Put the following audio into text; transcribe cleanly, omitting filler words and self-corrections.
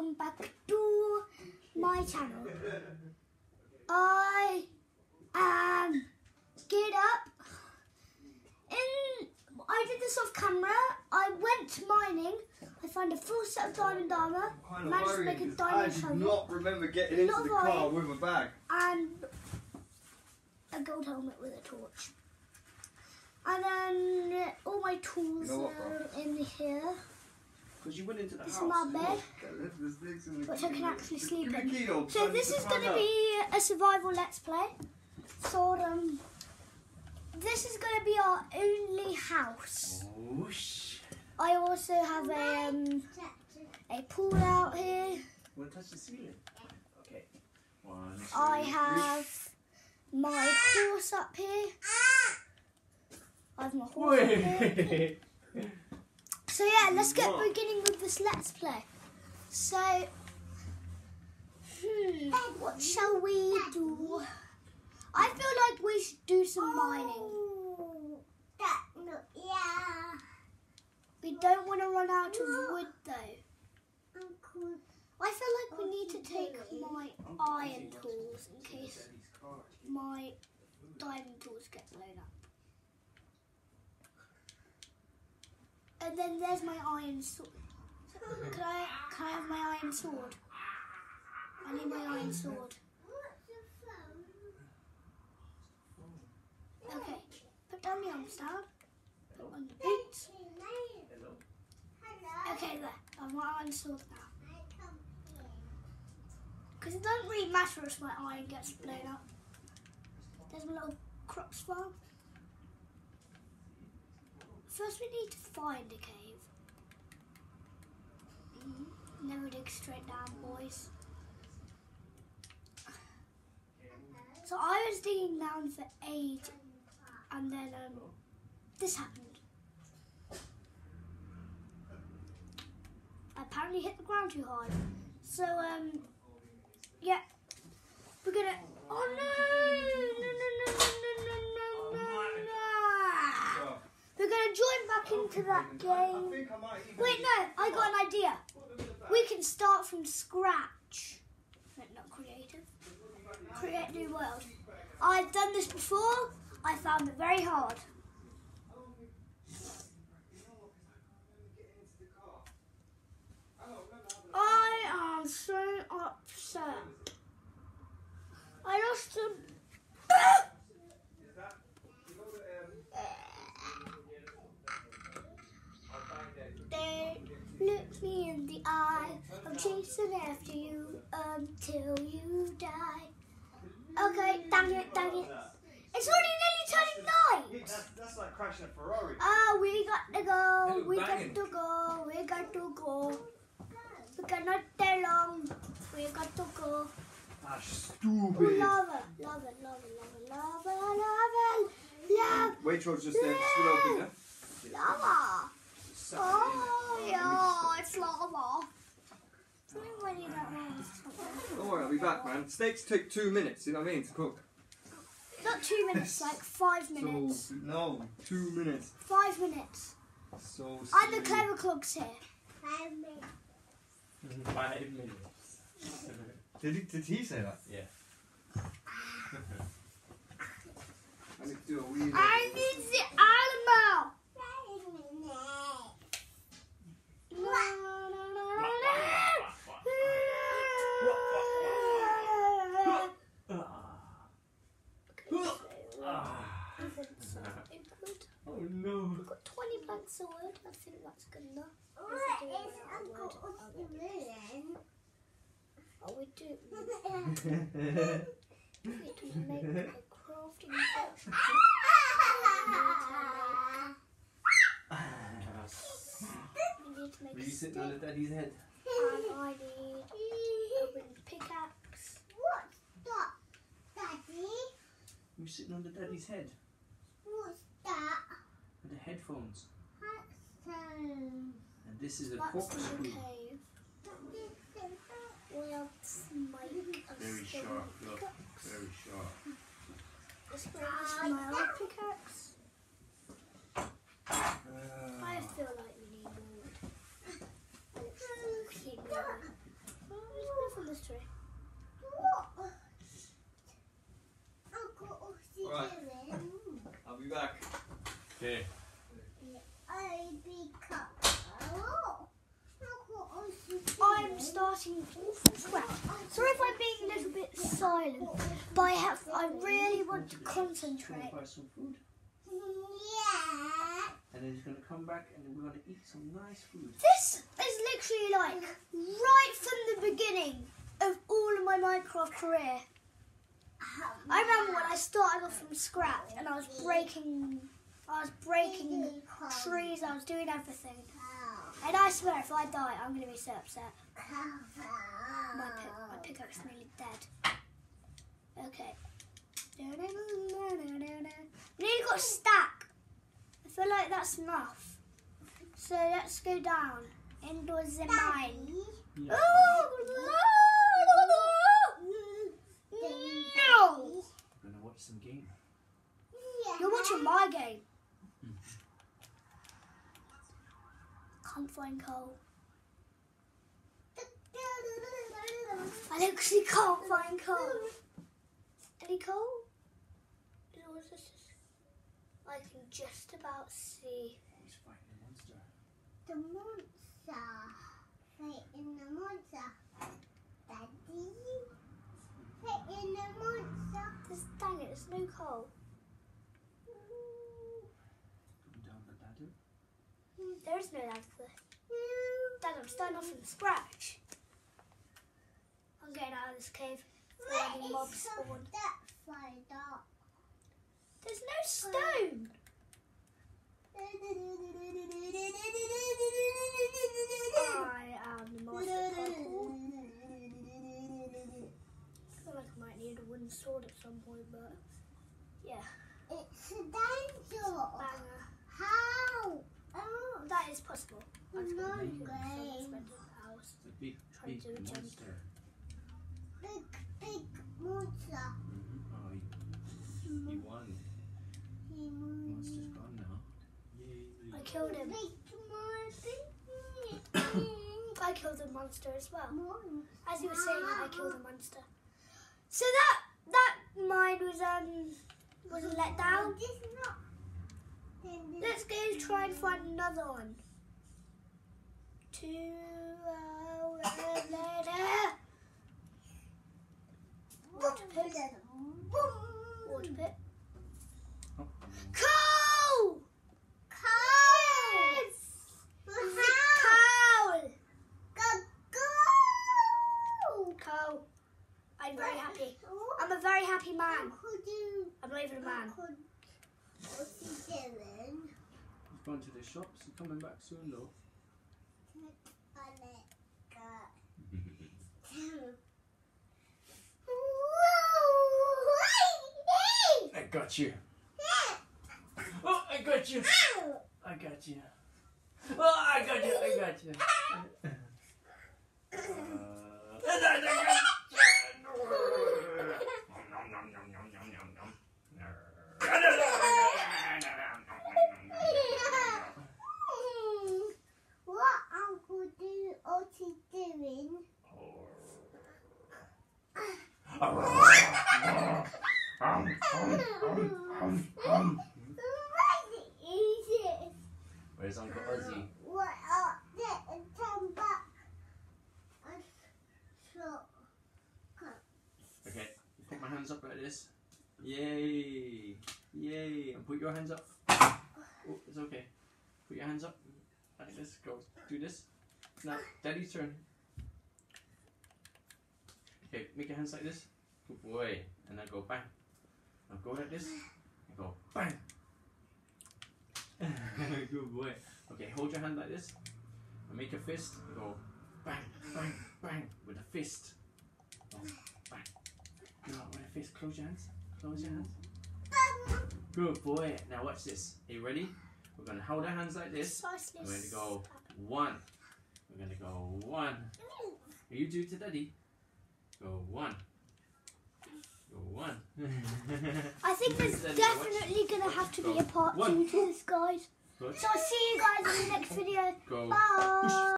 welcome back to my channel. I am geared up. I did this off camera. I went mining. I found a full set of diamond armor. Managed to make a diamond helmet. I did not remember getting into the car with a bag. And a gold helmet with a torch. And then all my tools are in here. Because you went into the this house. is my bed, which I can actually sleep in. So this is going to be a survival let's play. So this is going to be our only house. I also have a pool out here. Want to touch the ceiling? Okay. I have my horse up here. I have my horse up here. So yeah, let's get beginning with this let's play. So, what shall we do? I feel like we should do some mining. We don't want to run out of wood though. I feel like we need to take my iron tools in case my diamond tools get blown up. And then there's my iron sword. Can I have my iron sword? I need my iron sword. Okay, put down the arms down. Put on the boots. Okay, there. I have my iron sword now. Because it doesn't really matter if my iron gets blown up. There's my little crops farm. First we need to find a cave. Never dig straight down, boys. So I was digging down for ages, and then this happened. I apparently hit the ground too hard. So yeah, we're gonna. Oh no! We're going to join back into that game. Wait, no, I got an idea. We can start from scratch. No, not creative. Create new world. I've done this before. I found it very hard. I am so upset. I lost some. Look me in the eye. I'm chasing after you until you die. Okay, dang it. It's already nearly turning night. That's like crashing a Ferrari. We got to go. We got to go. We cannot stay long. We got to go. Stupid. Ooh, lava. Waitrose just there. Just open there. Lava. Oh, yeah, it's lava. Don't worry, I'll be back, man. Steaks take 2 minutes, you know what I mean, to cook. Not 2 minutes, like 5 minutes. So, no, 2 minutes. 5 minutes. So I'm the clever clogs here. 5 minutes. 5 minutes. Did he say that? Yeah. I need to do a wee. I need the animal. Oh no. We've got 20 planks of wood. I think that's good enough. Oh, we do. We need to make a crafting box. We need to make Were a you sitting on the daddy's head? And I need a wooden pickaxe. What's that, Daddy? You were sitting on the daddy's head What's that? with the headphones. Hudson. And this is a That's in the corkscrew. cave. Let's make a Very stone sharp, look. pickaxe. Very sharp. Let's make my old pickaxe. I feel like we need more wood. And it's keep going. starting all from scratch. Sorry if I'm being a little bit silent, but I really want to concentrate. Buy some food, Yeah. and then he's going to come back, and then we're going to eat some nice food. This is literally like right from the beginning of all of my Minecraft career. I remember when I started off from scratch and I was breaking trees, I was doing everything. And I swear if I die, I'm going to be so upset. My pickaxe is nearly dead. Okay. We nearly got a stack. I feel like that's enough. So let's go down. Indoors in mine. Yeah. No! We're going to watch some game. You're watching my game. Can't find coal. I actually can't find coal. Any coal? Or is this just... I can just about see. He's fighting a monster. The monster. Fighting the monster. Daddy. Fighting the monster. Dang it, there's no coal. Come down the ladder. There is no ladder. Dad, I'm starting off from scratch. I'm getting out of this cave. Finding mob spawn. There's no stone. I am the master parkour. I feel like I might need a wooden sword at some point, but yeah. It's a danger. Banger. How? Oh, That is possible. I'm just gonna no make it way. from expensive house. It's a big, Trying big to do a jump. monster. Big monster. Oh, he won. Monster's gone now. Yay. I killed him. Big I killed the monster as well. monster. As you were saying, I killed the monster. So that mine wasn't let down. Let's go try and find another one. 2 hours later. Water pit. Water pit. Oh, Coal! Yes! Coal! Go! Coal. I'm very happy. I'm a very happy man. I'm not even a man. What's he doing? he's gone to the shops. He's coming back soon, though. I got you. Oh, I got you. I got you. Oh, I got you. I got you. What Uncle do? What's he doing? Where's Uncle Ozzy? What up there and come back? Okay, put my hands up like this. Yay! Yay! And put your hands up. Oh, it's okay. Put your hands up like this. Go. Do this. Now, Daddy's turn. Okay, make your hands like this. Good boy. And then go bang. Now go like this. And go bang. Good boy. Okay, hold your hand like this. And make a fist. And go bang, bang, bang with a fist. Go bang. No, with a fist. Close your hands. Close your hands. Good boy. Now watch this. Are you ready? We're going to hold our hands like this. Precisely. We're going to go 1. We're going to go 1. You do it to Daddy. Go 1. Go 1. I think there's Daddy, definitely going to have to be a part 2 to this, guys. Good. So I'll see you guys in the next video. Go. Bye.